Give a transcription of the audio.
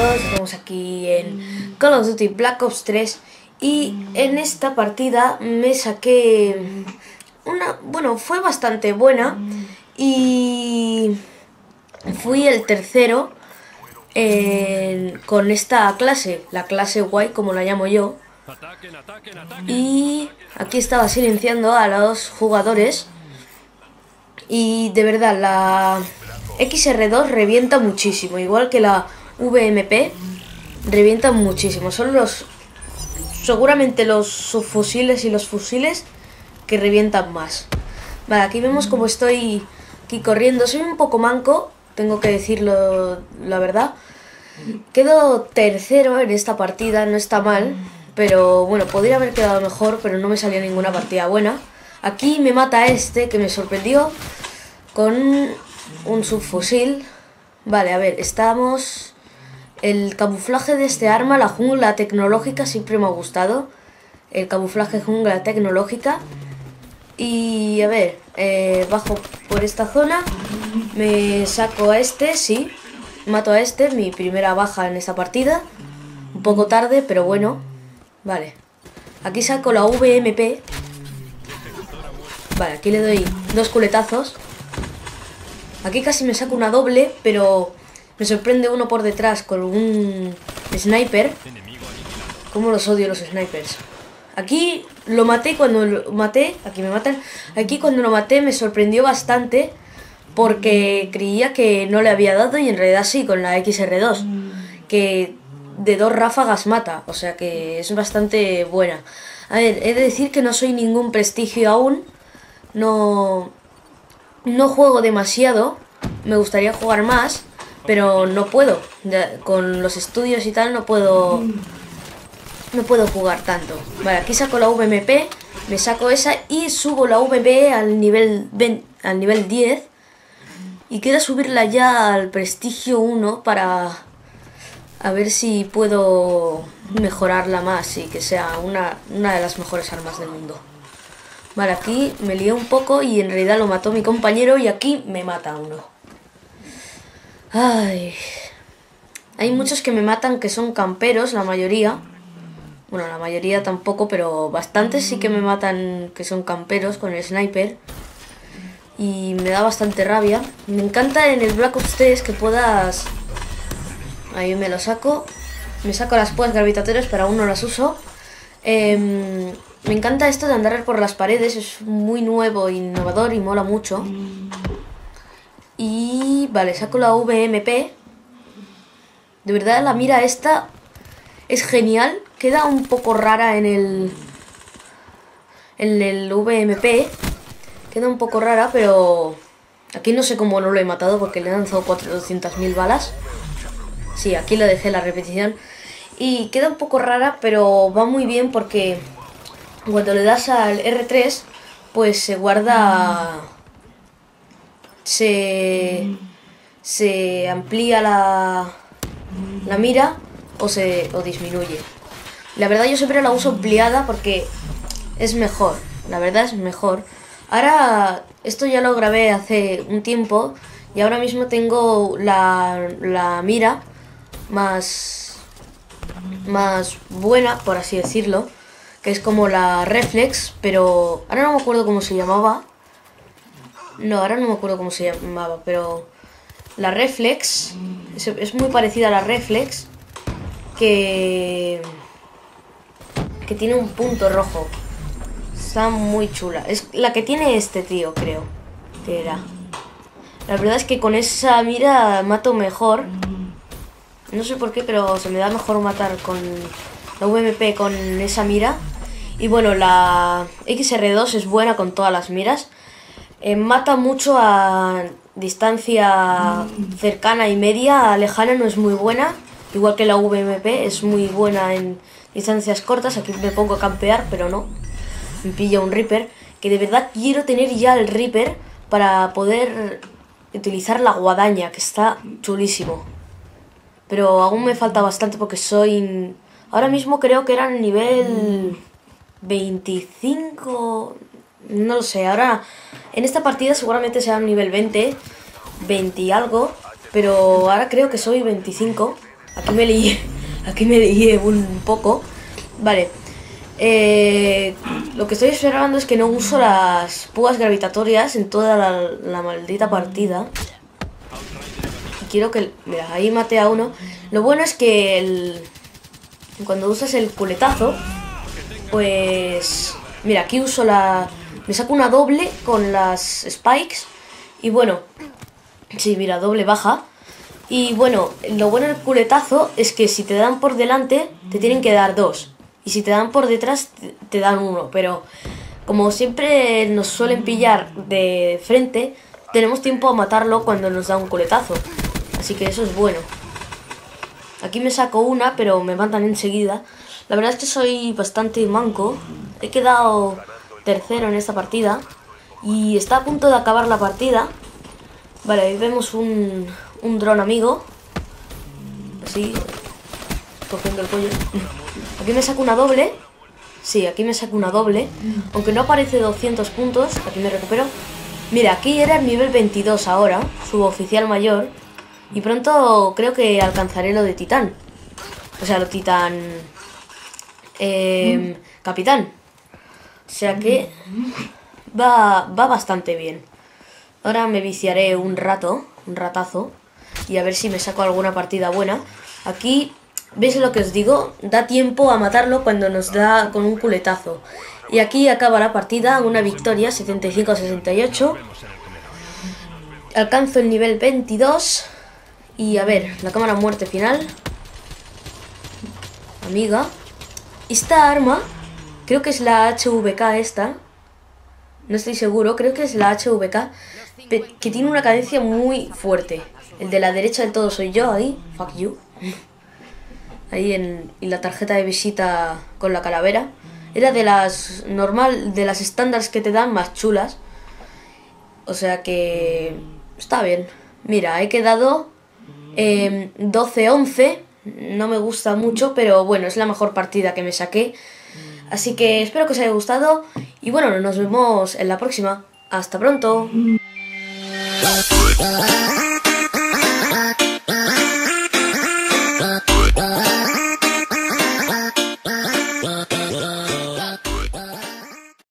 todos, estamos aquí en Call of Duty Black Ops 3 y en esta partida me saqué bueno, fue bastante buena y fui el tercero con esta clase, la clase guay como la llamo yo, y aquí estaba silenciando a los jugadores y de verdad la XR2 revienta muchísimo, igual que la VMP revienta muchísimo. Son seguramente los subfusiles y los fusiles que revientan más. Vale, aquí vemos como estoy aquí corriendo. Soy un poco manco, tengo que decirlo la verdad. Quedo tercero en esta partida, no está mal, pero bueno, podría haber quedado mejor, pero no me salió ninguna partida buena. Aquí me mata este que me sorprendió con un subfusil. Vale, a ver, estamos... El camuflaje de este arma, la jungla tecnológica, siempre me ha gustado. El camuflaje jungla tecnológica. Y a ver, bajo por esta zona, me saco a este, sí. Mato a este, mi primera baja en esta partida. Un poco tarde, pero bueno. Vale. Aquí saco la VMP. Vale, aquí le doy 2 culetazos. Aquí casi me saco una doble, pero me sorprende uno por detrás con un sniper. Cómo los odio los snipers. Aquí lo maté cuando lo maté. Aquí me matan. Aquí cuando lo maté me sorprendió bastante, porque creía que no le había dado y en realidad sí, con la XR2. Que de 2 ráfagas mata. O sea que es bastante buena. A ver, he de decir que no soy ningún prestigio aún. No juego demasiado. Me gustaría jugar más, pero no puedo. Con los estudios y tal no puedo jugar tanto. Vale, aquí saco la VMP, me saco esa y subo la VMP al nivel 10. Y quiero subirla ya al prestigio 1 para a ver si puedo mejorarla más y que sea una de las mejores armas del mundo. Vale, aquí me lié un poco y en realidad lo mató mi compañero y aquí me mata uno. Ay. Hay muchos que me matan que son camperos, la mayoría. Bueno, la mayoría tampoco, pero bastantes sí que me matan que son camperos con el sniper. Y me da bastante rabia. Me encanta en el Black Ops 3 que puedas... Ahí me lo saco. Me saco las púas gravitatorias, pero aún no las uso. Me encanta esto de andar por las paredes, es muy nuevo, innovador y mola mucho. Y vale, saco la VMP. De verdad la mira esta es genial. Queda un poco rara en el VMP. Queda un poco rara, pero aquí no sé cómo no lo he matado porque le he lanzado 400.000 balas. Sí, aquí lo dejé la repetición. Y queda un poco rara, pero va muy bien porque cuando le das al R3, pues se guarda... Se amplía la mira o disminuye. La verdad yo siempre la uso ampliada porque es mejor. La verdad es mejor. Ahora, esto ya lo grabé hace un tiempo y ahora mismo tengo la mira más buena, por así decirlo, que es como la Reflex, pero ahora no me acuerdo cómo se llamaba. No, ahora no me acuerdo cómo se llamaba, pero la Reflex es muy parecida a la Reflex, que tiene un punto rojo. Está muy chula. Es la que tiene este tío, creo que era. La verdad es que con esa mira mato mejor. No sé por qué, pero se me da mejor matar con la VMP con esa mira. Y bueno, la XR2 es buena con todas las miras. Mata mucho a distancia cercana y media. A lejana no es muy buena. Igual que la VMP es muy buena en distancias cortas. Aquí me pongo a campear, pero no. Me pilla un Reaper. Que de verdad quiero tener ya el Reaper para poder utilizar la guadaña, que está chulísimo. Pero aún me falta bastante porque soy... Ahora mismo creo que era el nivel 25... No lo sé, ahora en esta partida seguramente será un nivel 20 y algo, pero ahora creo que soy 25 Aquí me lié un poco. Vale. Lo que estoy observando es que no uso las púas gravitatorias en toda la maldita partida. Y quiero que... Mira, ahí maté a uno. Lo bueno es que cuando usas el culetazo, pues... Mira, aquí uso me saco una doble con las spikes. Y bueno... Sí, mira, doble baja. Y bueno, lo bueno del culetazo es que si te dan por delante, te tienen que dar 2. Y si te dan por detrás, te dan 1. Pero como siempre nos suelen pillar de frente, tenemos tiempo a matarlo cuando nos da un culetazo. Así que eso es bueno. Aquí me saco una, pero me matan enseguida. La verdad es que soy bastante manco. He quedado tercero en esta partida. Y está a punto de acabar la partida. Vale, ahí vemos un dron amigo. Así, cogiendo el pollo. Aquí me saco una doble. Sí, aquí me saco una doble. Aunque no aparece 200 puntos. Aquí me recupero. Mira, aquí era el nivel 22 ahora. Suboficial mayor. Y pronto creo que alcanzaré lo de titán. O sea, lo titán... capitán. O sea que... Va bastante bien. Ahora me viciaré un ratazo. Y a ver si me saco alguna partida buena. Aquí... ¿Veis lo que os digo? Da tiempo a matarlo cuando nos da con un culetazo. Y aquí acaba la partida, una victoria, 75-68. Alcanzo el nivel 22. Y a ver, la cámara muerte final. Amiga. Esta arma, creo que es la HVK esta. No estoy seguro, creo que es la HVK. Que tiene una cadencia muy fuerte. El de la derecha del todo soy yo ahí. Fuck you. Ahí y la tarjeta de visita con la calavera. Era de las de las estándares que te dan más chulas. O sea que está bien. Mira, he quedado 12-11. No me gusta mucho, pero bueno, es la mejor partida que me saqué. Así que espero que os haya gustado. Y bueno, nos vemos en la próxima. Hasta pronto.